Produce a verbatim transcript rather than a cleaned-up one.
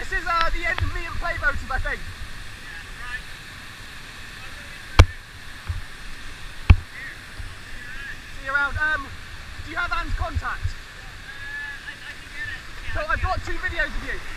This is uh, the end of me and Play Voters, I think. See you around. Um, do you have Anne's contact? So I've got two videos of you.